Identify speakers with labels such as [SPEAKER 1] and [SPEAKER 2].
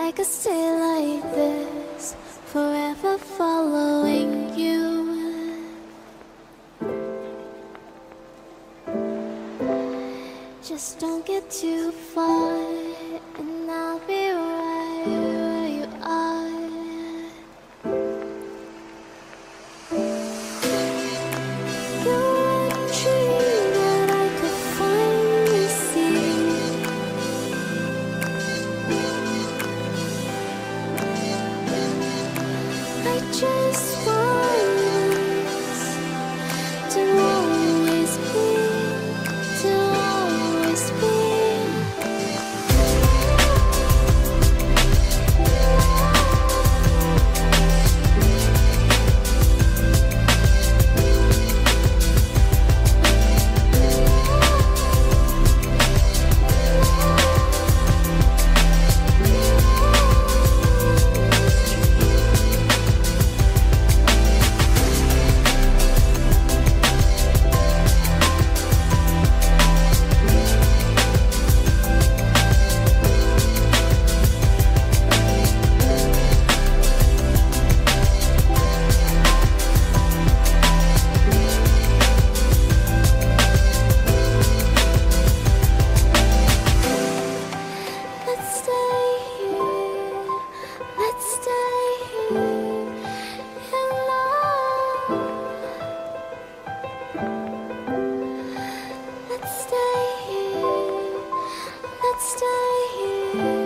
[SPEAKER 1] I could stay like this, forever following you. Just don't get too far, and I'll be right where you are. You're a dream that I could finally see. I just want us to always be, to always be. Let's stay here.